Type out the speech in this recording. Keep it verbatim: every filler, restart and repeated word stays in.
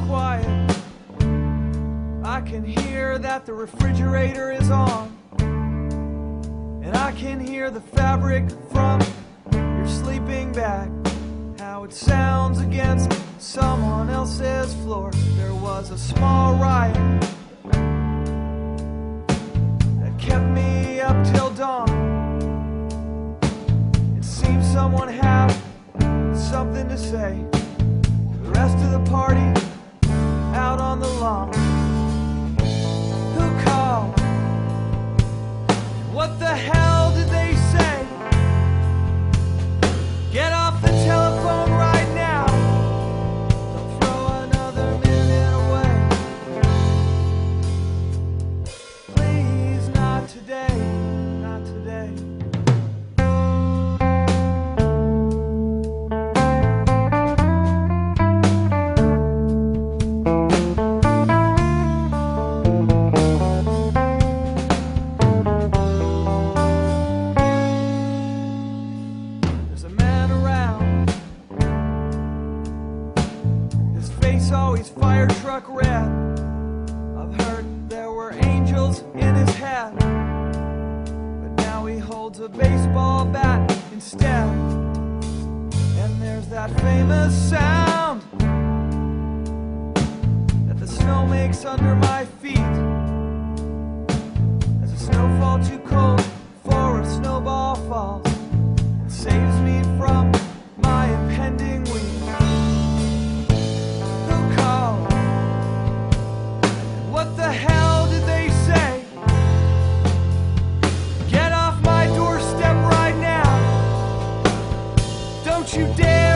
quiet. I can hear that the refrigerator is on, and I can hear the fabric from your sleeping bag, how it sounds against someone else's floor. There was a small riot that kept me up till dawn. It seems someone had something to say. The rest of the party out on the lawn. Who called? What the hell did they say? Get off the telephone right now. Don't throw another minute away. Please, not today, not today. Always fire truck red. I've heard there were angels in his head, but now he holds a baseball bat instead. And there's that famous sound that the snow makes under my feet as the snow falls too cold for a snowball falls and saves me from my impending week. What the hell did they say? Get off my doorstep right now. Don't you dare.